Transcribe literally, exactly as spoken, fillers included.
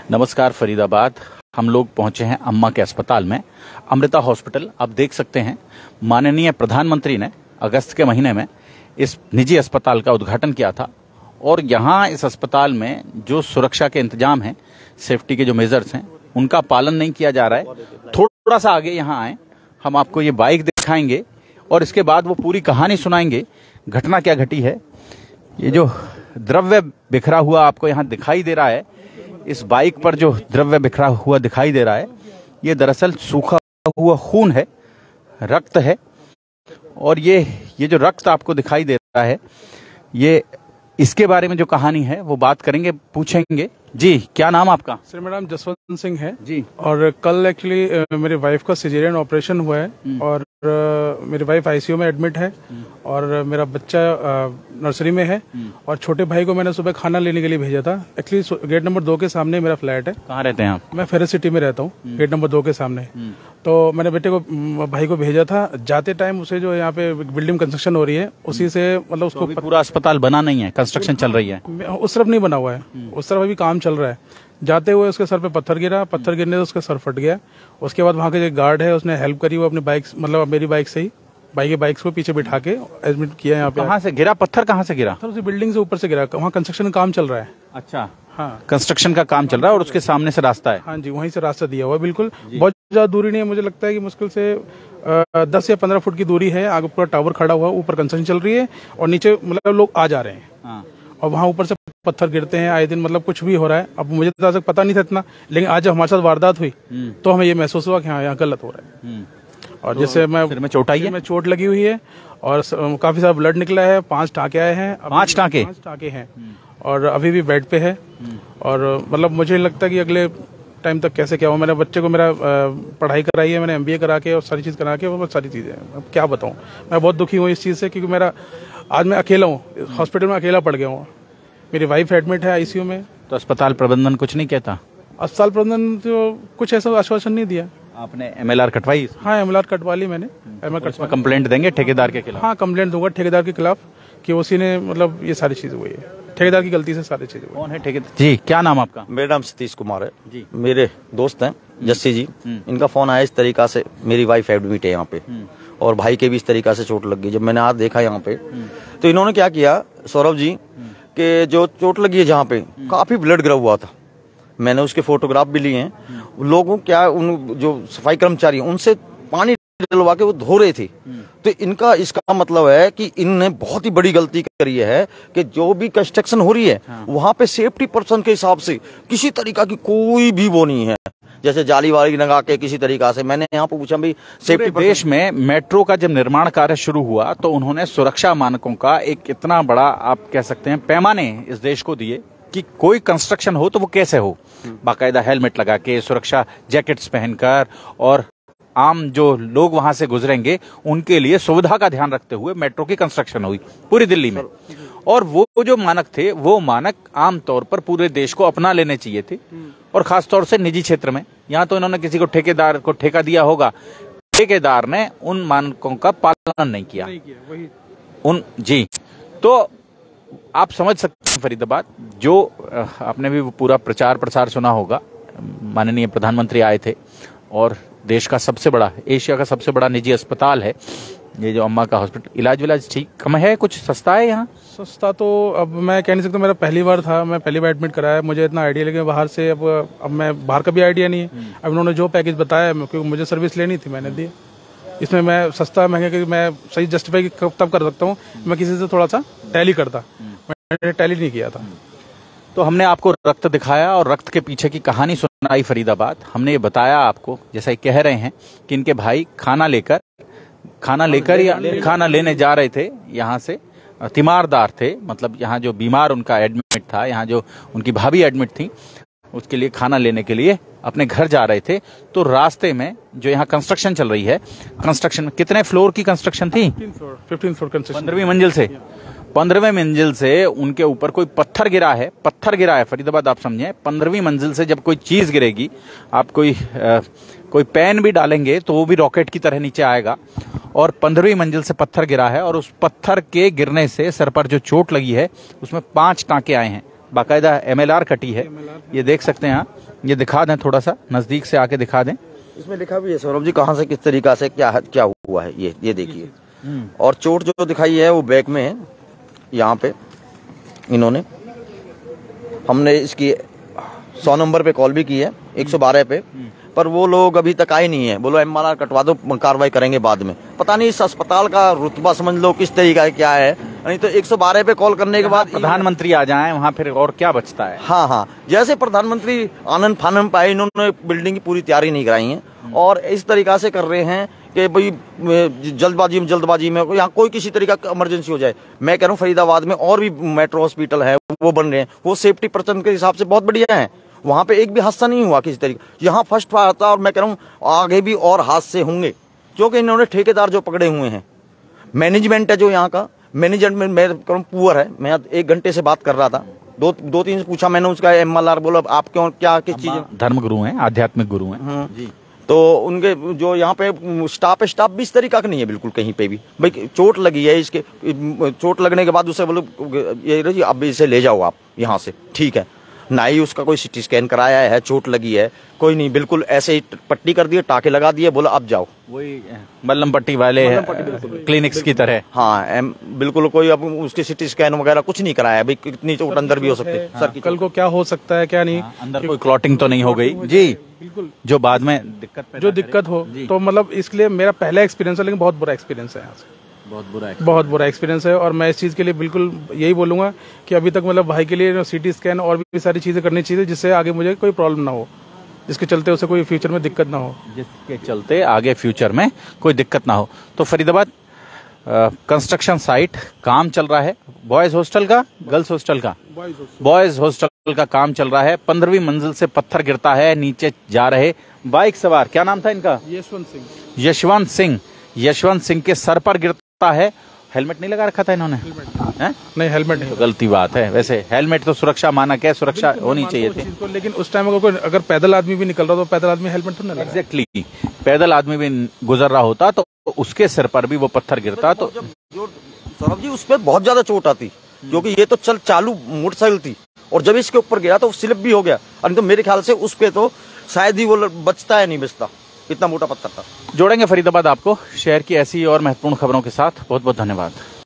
नमस्कार फरीदाबाद। हम लोग पहुंचे हैं अम्मा के अस्पताल में, अमृता हॉस्पिटल। आप देख सकते हैं माननीय प्रधानमंत्री ने अगस्त के महीने में इस निजी अस्पताल का उद्घाटन किया था और यहाँ इस अस्पताल में जो सुरक्षा के इंतजाम हैं, सेफ्टी के जो मेजर्स हैं, उनका पालन नहीं किया जा रहा है। थोड़ा सा आगे यहाँ आए, हम आपको ये बाइक दिखाएंगे और इसके बाद वो पूरी कहानी सुनाएंगे, घटना क्या घटी है। ये जो द्रव्य बिखरा हुआ आपको यहाँ दिखाई दे रहा है, इस बाइक पर जो द्रव्य बिखरा हुआ दिखाई दे रहा है, ये दरअसल सूखा हुआ खून है, रक्त है। और ये ये जो रक्त आपको दिखाई दे रहा है, ये इसके बारे में जो कहानी है वो बात करेंगे, पूछेंगे। जी, क्या नाम आपका? सर, मेरा नाम जसवंत सिंह है जी। और कल एक्चुअली मेरी वाइफ का सिजेरियन ऑपरेशन हुआ है और मेरी वाइफ आईसीयू में एडमिट है और मेरा बच्चा नर्सरी में है और छोटे भाई को मैंने सुबह खाना लेने के लिए भेजा था। एक्चुअली गेट नंबर दो के सामने मेरा फ्लैट है। कहाँ रहते हैं आप? मैं फेरस सिटी में रहता हूँ, गेट नंबर दो के सामने। तो मैंने बेटे को, भाई को भेजा था। जाते टाइम उसे जो यहाँ पे बिल्डिंग कंस्ट्रक्शन हो रही है, उसी से मतलब उसको तो पूरा अस्पताल बना नहीं है, कंस्ट्रक्शन चल रही है। उस तरफ नहीं बना हुआ है, उस तरफ अभी काम चल रहा है। जाते हुए उसके सर पे पत्थर गिरा, पत्थर गिरने से उसका सर फट गया। उसके बाद वहाँ के जो गार्ड है उसने हेल्प करी, वो अपनी बाइक, मतलब मेरी बाइक से ही, भाई के बाइक को पीछे बिठा के एडमिट किया यहाँ पे। कहाँ से गिरा पत्थर? कहाँ से गिरा? उसी बिल्डिंग से ऊपर से गिरा। वहाँ कंस्ट्रक्शन का काम चल रहा है। अच्छा, हाँ, कंस्ट्रक्शन का काम चल रहा है और उसके सामने से रास्ता है। हाँ जी, वहीं से रास्ता दिया हुआ है। बिल्कुल बहुत ज्यादा दूरी नहीं है, मुझे लगता है कि मुश्किल से आ, दस या पंद्रह फुट की दूरी है। आगे पूरा टावर खड़ा हुआ, ऊपर कंस्ट्रक्शन चल रही है और नीचे मतलब लोग आ जा रहे हैं। हाँ। और वहाँ ऊपर से पत्थर गिरते हैं आए दिन, मतलब कुछ भी हो रहा है। अब मुझे तो तक पता नहीं था इतना, लेकिन आज जब हमारे साथ वारदात हुई तो हमें ये महसूस हुआ कि हाँ, यहाँ गलत हो रहा है। और तो जैसे मैं सिर में चोट आई है, में चोट लगी हुई है और काफी सारा ब्लड निकला है। पांच टाँके आए हैं। पांच टाँके पांच टाँके हैं और अभी भी बेड पे है। और मतलब मुझे लगता है कि अगले टाइम तक कैसे क्या हो। मैंने बच्चे को, मेरा पढ़ाई कराई है मैंने, एमबीए करा के और सारी चीज करा के, बहुत सारी चीजें। अब क्या बताऊं, मैं बहुत दुखी हूँ इस चीज से, क्योंकि मेरा आज मैं अकेला हूँ, हॉस्पिटल में अकेला पड़ गया हूँ। मेरी वाइफ एडमिट है आईसीयू में। तो अस्पताल प्रबंधन कुछ नहीं कहता? अस्पताल प्रबंधन तो कुछ ऐसा आश्वासन नहीं दिया। आपने एमएलआर कटवाई? हाँ, एमएलआर कटवा ली मैंने। एमएलआर कंप्लेंट देंगे ठेकेदार के खिलाफ? हाँ, कंप्लेंट दूंगा ठेकेदार के खिलाफ कि उसी ने, मतलब ये सारी चीज हुई है, ठेकेदार की गलती से सारी चीजें हुई। कौन है ठेकेदार? जी, क्या नाम आपका? मेरा नाम सतीश कुमार है जी। मेरे दोस्त हैं जस्सी जी। इनका फोन आया इस तरीका से, मेरी वाइफ एडमिट है यहाँ पे और भाई के भी इस तरीका से चोट लग गई। जब मैंने आज देखा यहाँ पे तो इन्होंने क्या किया, सौरभ जी, कि जो चोट लगी है जहाँ पे काफी ब्लड गिरा हुआ था। मैंने उसके फोटोग्राफ भी लिए हैं। लोगों क्या, उन जो सफाई कर्मचारी उनसे पानी डलवा के वो धो रहे थे। तो इनका, इसका मतलब है कि इनने बहुत ही बड़ी गलती करी है कि जो भी कंस्ट्रक्शन हो रही है वहां पे सेफ्टी पर्सन के हिसाब से किसी तरीका की कोई भी वो नहीं है, जैसे जाली वाली लगा के किसी तरीका से। मैंने यहाँ पे पूछा भाई, सेफ्टी देश में मेट्रो का जब निर्माण कार्य शुरू हुआ तो उन्होंने सुरक्षा मानकों का एक इतना बड़ा, आप कह सकते हैं, पैमाने इस देश को दिए कि कोई कंस्ट्रक्शन हो तो वो कैसे हो, बाकायदा हेलमेट लगा के, सुरक्षा जैकेट्स पहनकर, और आम जो लोग वहां से गुजरेंगे उनके लिए सुविधा का ध्यान रखते हुए मेट्रो की कंस्ट्रक्शन हुई पूरी दिल्ली में। और वो जो मानक थे, वो मानक आमतौर पर पूरे देश को अपना लेने चाहिए थे, और खासतौर से निजी क्षेत्र में। यहाँ तो इन्होंने किसी को, ठेकेदार को ठेका दिया होगा, ठेकेदार ने उन मानकों का पालन नहीं किया, नहीं किया वही उन जी। तो आप समझ सकते हैं फरीदाबाद, जो आपने भी पूरा प्रचार प्रसार सुना होगा, माननीय प्रधानमंत्री आए थे और देश का सबसे बड़ा, एशिया का सबसे बड़ा निजी अस्पताल है ये जो अम्मा का हॉस्पिटल। इलाज विलाज ठीक कम है, कुछ सस्ता है यहाँ? सस्ता तो अब मैं कह नहीं सकता, मेरा पहली बार था, मैं पहली बार एडमिट कराया, मुझे इतना आइडिया, लेकिन बाहर से अब अब मैं बाहर का भी आइडिया नहीं है। अब उन्होंने जो पैकेज बताया, क्योंकि मुझे सर्विस लेनी थी, मैंने दी। इसमें मैं सस्ता महंगे की मैं सही जस्टिफाई तब कर सकता हूँ, मैं किसी से थोड़ा सा टैली करता, मैंने टैली नहीं किया था। तो हमने आपको रक्त दिखाया और रक्त के पीछे की कहानी सुनाई फरीदाबाद। हमने ये बताया आपको, जैसा कह रहे हैं कि इनके भाई खाना लेकर खाना लेकर या खाना लेने जा रहे थे, यहाँ से तीमारदार थे, मतलब यहाँ जो बीमार उनका एडमिट था, यहाँ जो उनकी भाभी एडमिट थी, उसके लिए खाना लेने के लिए अपने घर जा रहे थे। तो रास्ते में जो यहाँ कंस्ट्रक्शन चल रही है, कंस्ट्रक्शन कितने फ्लोर की कंस्ट्रक्शन थी? फिफ्टीन फ्लोर कंस्ट्रक्शन, पंद्रहवीं मंजिल से पंद्रहवें मंजिल से उनके ऊपर कोई पत्थर गिरा है। पत्थर गिरा है फरीदाबाद, आप समझे, पंद्रहवीं मंजिल से जब कोई चीज गिरेगी, आप कोई आ, कोई पेन भी डालेंगे तो वो भी रॉकेट की तरह नीचे आएगा। और पंद्रहवीं मंजिल से पत्थर गिरा है और उस पत्थर के गिरने से सर पर जो चोट लगी है उसमें पांच टांके आए हैं। बाकायदा एमएलआर कटी है, ये देख सकते हैं आप। ये दिखा दें, थोड़ा सा नजदीक से आके दिखा दें। इसमें लिखा भी है सौरभ जी कहाँ से किस तरीका से क्या क्या हुआ है, ये ये देखिए। और चोट जो दिखाई है वो बैक में है, यहाँ पे इन्होंने, हमने इसकी सौ नंबर पे कॉल भी की है, एक सौ बारह पे, पर वो लोग अभी तक आए नहीं है। बोलो एमआरआर कटवा दो, कार्रवाई करेंगे बाद में। पता नहीं इस अस्पताल का रुतबा समझ लो किस तरीका है, क्या है। नहीं तो एक सौ बारह पे कॉल करने के बाद प्रधानमंत्री आ जाएं वहां, फिर और क्या बचता है। हाँ हाँ, जैसे प्रधानमंत्री आनंद फानन पाए, इन्होंने बिल्डिंग की पूरी तैयारी नहीं कराई है और इस तरीका से कर रहे हैं कि भाई जल्दबाजी में जल्दबाजी में यहाँ कोई किसी तरीका का इमरजेंसी हो जाए। मैं कह रहा हूँ फरीदाबाद में और भी मेट्रो हॉस्पिटल है, वो बन रहे हैं, वो सेफ्टी पर्सन के हिसाब से बहुत बढ़िया है। वहां पे एक भी हादसा नहीं हुआ किसी तरीके। यहाँ फर्स्ट बार था और मैं कह रहा हूँ आगे भी और हादसे होंगे, क्योंकि इन्होंने ठेकेदार जो पकड़े हुए हैं, मैनेजमेंट है जो यहाँ का मैनेजमेंट मैं कह रहा हूँ पुअर है। मैं एक घंटे से बात कर रहा था, दो दो तीन से पूछा मैंने, उसका एमएलआर बोला आप क्यों क्या किस चीज, धर्म गुरु हैं, आध्यात्मिक गुरु हैं जी। तो उनके जो यहाँ पे स्टाफ है, स्टाफ भी इस तरीका का नहीं है बिल्कुल कहीं पे भी। भाई चोट लगी है, इसके चोट लगने के बाद उसे बोलो ये अब इसे ले जाओ आप यहाँ से, ठीक है। ना ही उसका कोई सीटी स्कैन कराया है, चोट लगी है कोई नहीं, बिल्कुल ऐसे ही पट्टी कर दिए, टाके लगा दिए, बोला अब जाओ। वही मल्लम पट्टी वाले क्लिनिक्स की तरह। हाँ एम, बिल्कुल कोई अब उसकी सीटी स्कैन वगैरह कुछ नहीं कराया। भाई कितनी चोट अंदर भी हो सकती है सर, कल को क्या हो सकता है क्या नहीं, अंदर कोई क्लॉटिंग तो नहीं हो गई जी, बिल्कुल जो बाद में दिक्कत जो दिक्कत हो। तो मतलब इसलिए मेरा पहला एक्सपीरियंस है, लेकिन बहुत बुरा एक्सपीरियंस है यहाँ से, बहुत बुरा बहुत बुरा एक्सपीरियंस है। और मैं इस चीज़ के लिए बिल्कुल यही बोलूंगा कि अभी तक मतलब भाई के लिए सीटी स्कैन और भी सारी चीज़ें करनी चाहिए, जिससे आगे मुझे कोई प्रॉब्लम ना हो, जिसके चलते उसे कोई फ्यूचर में दिक्कत ना हो, जिसके चलते आगे फ्यूचर में कोई दिक्कत ना हो। तो फरीदाबाद कंस्ट्रक्शन साइट काम चल रहा है, बॉयज हॉस्टल का, गर्ल्स हॉस्टल का, बॉयज हॉस्टल का काम चल रहा है। पंद्रहवीं मंजिल से पत्थर गिरता है, नीचे जा रहे बाइक सवार, क्या नाम था इनका, यशवंत सिंह, यशवंत सिंह, यशवंत सिंह के सर पर गिरता है। हेलमेट नहीं लगा रखा था इन्होंने, है? नहीं हेलमेट नहीं, तो गलती बात है। वैसे हेलमेट तो सुरक्षा मानक है, सुरक्षा होनी चाहिए थी, लेकिन उस टाइम अगर अगर पैदल आदमी भी निकल रहा तो पैदल आदमी हेलमेट तो नहीं लगा। एग्जैक्टली, पैदल आदमी भी गुजर रहा होता तो उसके सिर पर भी वो पत्थर गिरता। तो सौरभ जी उस पर बहुत ज्यादा चोट आती, क्योंकि ये तो चल चालू मोटरसाइकिल थी और जब इसके ऊपर गया तो स्लिप भी हो गया। और तो मेरे ख्याल से उस पे तो शायद ही वो बचता है, नहीं बचता, इतना मोटा पत्थर था। जोड़ेंगे फरीदाबाद आपको शहर की ऐसी और महत्वपूर्ण खबरों के साथ। बहुत बहुत धन्यवाद।